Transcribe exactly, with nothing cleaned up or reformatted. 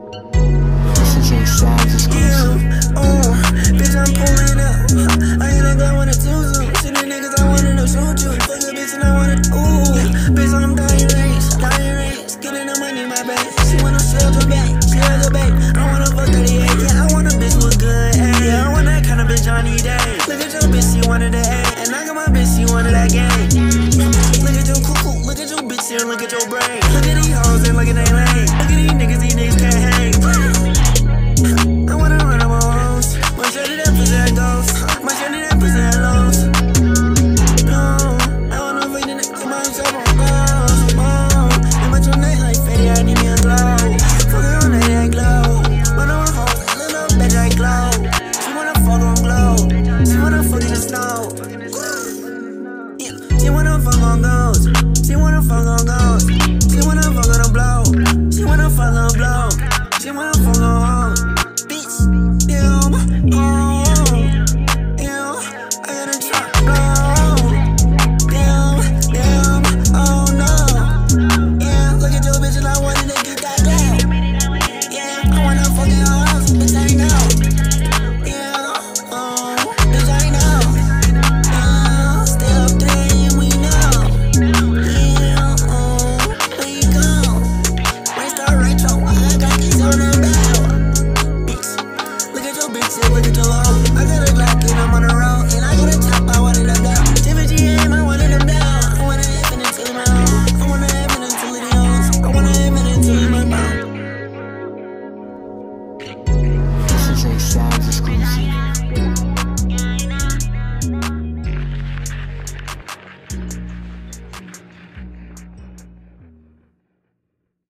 This is a Sounds exclusive. Yeah, oh, bitch, I'm pulling up. I ain't a guy wanna tutu. See the niggas, I wanna no shoot you. Fuck a bitch and I wanna, ooh. Bitch, I'm dying race, dying race. Getting the money, my babe. She wanna sell the back, sell the back. I wanna fuck thirty-eight, yeah, I want a bitch with good, ayy. Yeah, I want that kind of bitch on any day. Look at your bitch, she wanted the A. And I got my bitch, she wanted that game. Look at your cuckoo, look at your bitch here, look at your brain. Look at these hoes and look at they lane. Look at these niggas, these niggas can't hang. I wanna run on my hoes. My shorty that pussy that goes. My shorty that pussy that lows. No, I wanna fuck the niggas, my top on balls. Oh, and my your neck like fatty, I need me a glow. Fuck her on that, that glow. When I'm on hoes, a little bitch, I glow. She wanna fuck on glow. She wanna fuck in the snow. Yeah, she wanna fuck on ghosts. She wanna fuck on ghosts. She wanna fuck on a blow. She wanna fuck on a blow. She wanna fuck on